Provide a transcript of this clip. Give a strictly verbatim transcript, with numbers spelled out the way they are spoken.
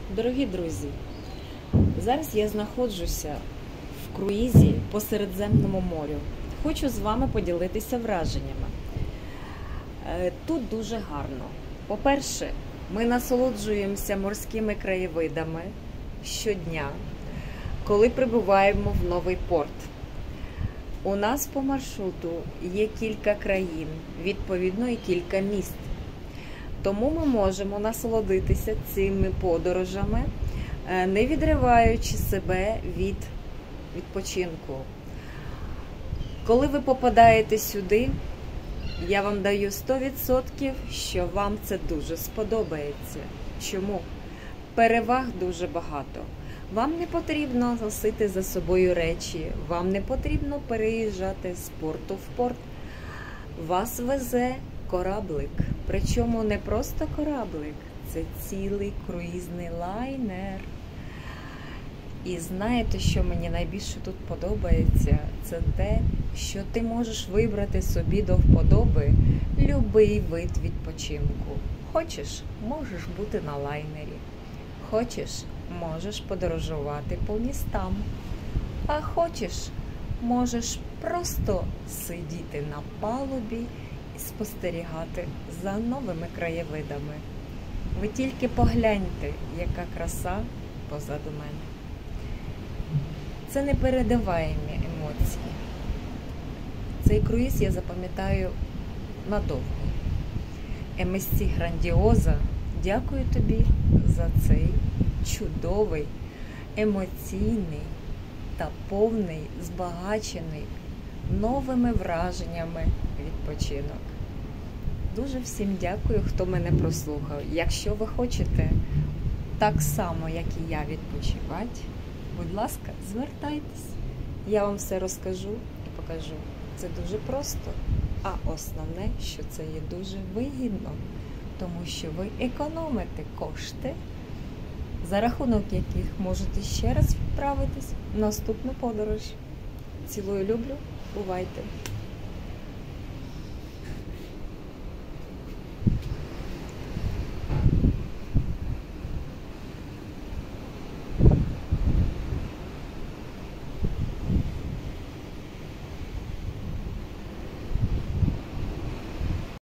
Дорогі друзі, зараз я знаходжуся в круїзі по Середземному морю. Хочу з вами поділитися враженнями. Тут дуже гарно. По-перше, ми насолоджуємося морськими краєвидами щодня, коли прибуваємо в новий порт. У нас по маршруту є кілька країн, відповідно і кілька міст. Тому ми можемо насолодитися цими подорожами, не відриваючи себе від відпочинку. Коли ви попадаєте сюди, я вам даю сто відсотків, що вам це дуже сподобається. Чому? Переваг дуже багато. Вам не потрібно носити за собою речі, вам не потрібно переїжджати з порту в порт. Вас везе кораблик. Причому не просто кораблик, це цілий круїзний лайнер. І знаєте, що мені найбільше тут подобається? Це те, що ти можеш вибрати собі до вподоби любий вид відпочинку. Хочеш, можеш бути на лайнері. Хочеш, можеш подорожувати по містам. А хочеш, можеш просто сидіти на палубі і спостерігати за новими краєвидами. Ви тільки погляньте, яка краса позаду мене. Це непередаваємі емоції. Цей круїз я запам'ятаю надовго. ем ес сі Грандіоза, дякую тобі за цей чудовий, емоційний та повний, збагачений новими враженнями відпочинок. Дуже всім дякую, хто мене прослухав. Якщо ви хочете так само, як і я, відпочивати, будь ласка, звертайтесь. Я вам все розкажу і покажу. Це дуже просто. А основне, що це є дуже вигідно, тому що ви економите кошти, за рахунок яких можете ще раз відправитись в наступну подорож. Цілую, люблю, бувайте!